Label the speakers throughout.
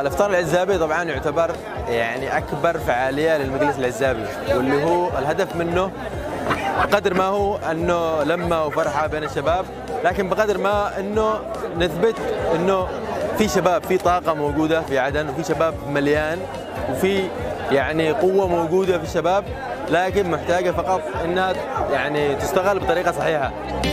Speaker 1: الافطار العزابي طبعا يعتبر يعني اكبر فعاليه للمجلس العزابي، واللي هو الهدف منه بقدر ما هو انه لمه وفرحه بين الشباب، لكن بقدر ما انه نثبت انه في شباب، في طاقه موجوده في عدن، وفي شباب مليان، وفي يعني قوه موجوده في الشباب، لكن محتاجه فقط انها يعني تستغل بطريقه صحيحه.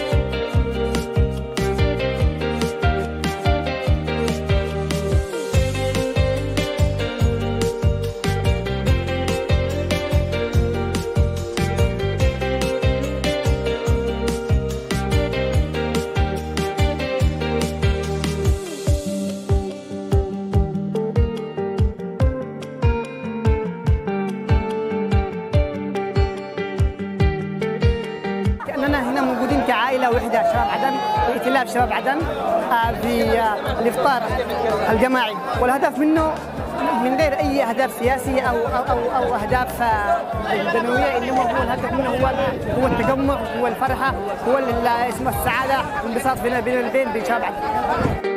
Speaker 2: كأننا هنا موجودين كعائلة وحدة شباب عدن، ائتلاف شباب عدن في الإفطار الجماعي، والهدف منه من غير أي أهداف سياسية أو أهداف دنيوية، إنما هو الهدف منه هو التجمع، هو الفرحة، هو اسمه السعادة والانبساط بين شباب عدن.